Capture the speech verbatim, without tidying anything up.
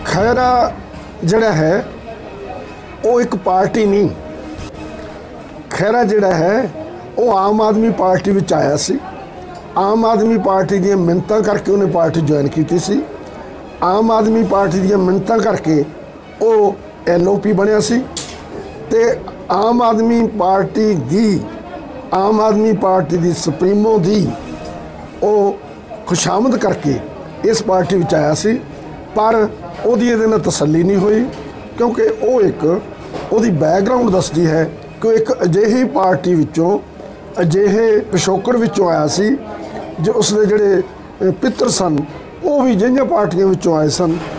खैरा जिहड़ा है वो एक पार्टी नहीं, खैरा जिहड़ा है वो आम आदमी पार्टी विच आया सी। आम आदमी पार्टी दी मिन्नतां करके उन्हें पार्टी ज्वाइन की सी। आम आदमी पार्टी दी मिन्नतां करके वो एल ओ पी बनिया सी ते आम आदमी पार्टी दी आम आदमी पार्टी दी सुप्रीमो दी वो खुशामद करके इस पार्टी विच आया सी। पर ਉਹਦੀ ਇਹਦੇ ਨਾਲ तसल्ली नहीं हुई, क्योंकि वो एक ਉਹਦੀ बैकग्राउंड दसदी है कि एक अजिही पार्टी विचों अजिहे पिछोकड़ विचों आया सी जो उसके जिहड़े पित्र सन वो भी जिहियां पार्टियां विचों आए सन